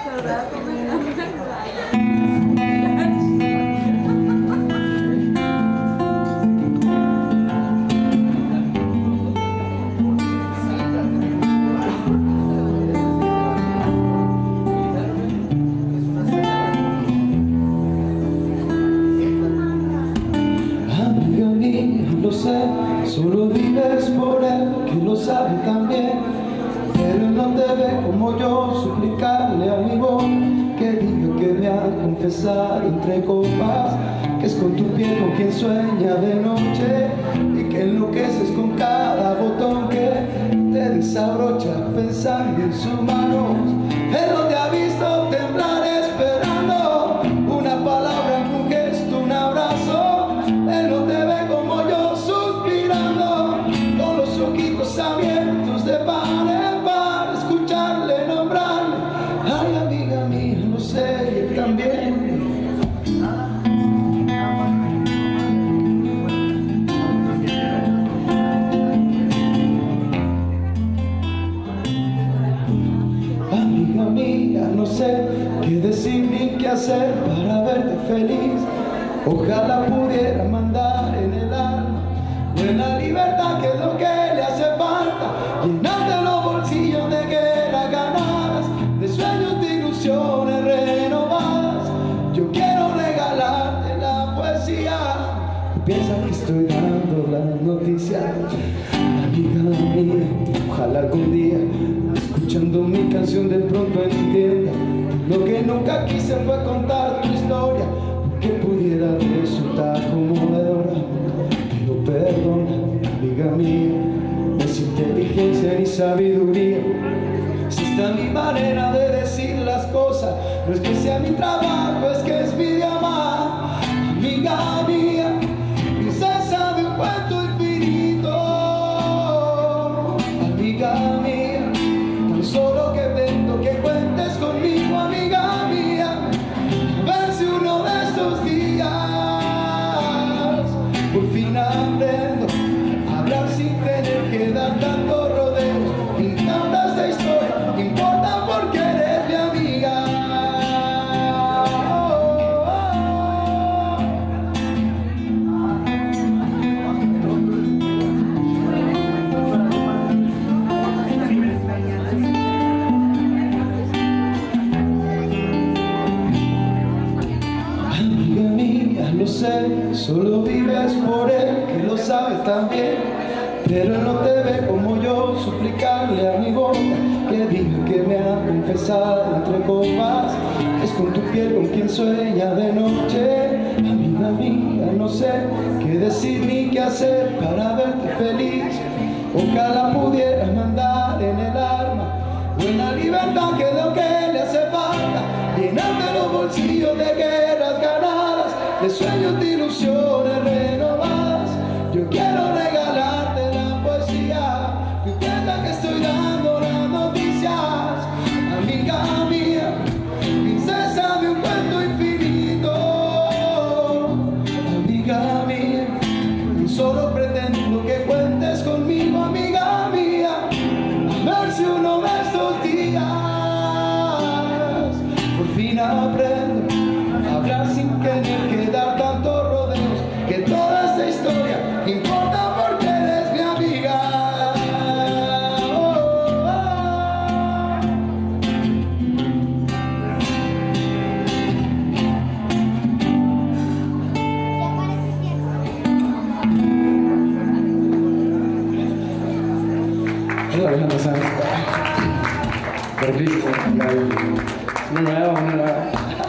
Solo vives por él, que lo sabe también, pero él no te ve como yo. Suplicarle a mi voz que diga que me ha confesado entre copas, que es con tu piel con quien sueña de noche, y que enloqueces con cada botón que te desabrocha pensando en sus manos. Él no te ha visto temblar esperando una palabra, un gesto, un abrazo. Él no te ve como yo, suspirando con los ojitos abiertos de par en par, escucharle nombrarle. Ay, amiga mía, lo sé, y él también. Amiga mía, no sé qué decir ni qué hacer para verte feliz. Ojalá pudiera mandar en el alma buena libertad, que es lo que le hace falta, llenarte los bolsillos de guerras ganadas, de sueños, de ilusiones renovadas. Yo quiero regalarte la poesía. Piensa que estoy dando las noticias, amiga mía. Ojalá algún día, escuchando mi canción, de pronto entienda lo que nunca quise fue contar tu historia, que pudiera resultar conmovedora. Pero perdona, amiga mía, no es inteligencia ni sabiduría, si esta es mi manera de decir las cosas. No es que sea mi trabajo, es que es mi idioma. Amiga mía, princesa de un cuento infinito. Amiga mía, tan solo que vendo que cuentes conmigo, amiga mía. A ver si uno de estos días por fin aprendo a hablar sin tener que dar tantos rodeos. Me encanta esta historia, me importa porque eres mi amiga. Amiga mía, lo sé, solo vives por él, que lo sabe también, pero él no te ve como yo. Suplicarle a mi boca que diga que me ha confesado entre copas, es con tu piel con quien sueña de noche. Amiga mía, no sé qué decir ni qué hacer para verte feliz. Ojalá pudieras mandar en el alma buena libertad, que es lo que le hace falta, llenarte los bolsillos de guerras ganadas, de sueños, de ilusiones renovadas. Yo quiero regalarte la poesía, que entienda que estoy dando las noticias. Amiga mía, princesa de un cuento infinito. Amiga mía, solo pretendo que cuentes conmigo, amiga mía. A ver si uno de estos días por fin aprendo a hablar sin tener que dar tantos rodeos, que toda esta historia importa porque eres mi amiga. Déjame pasar. Por Cristo, una nueva.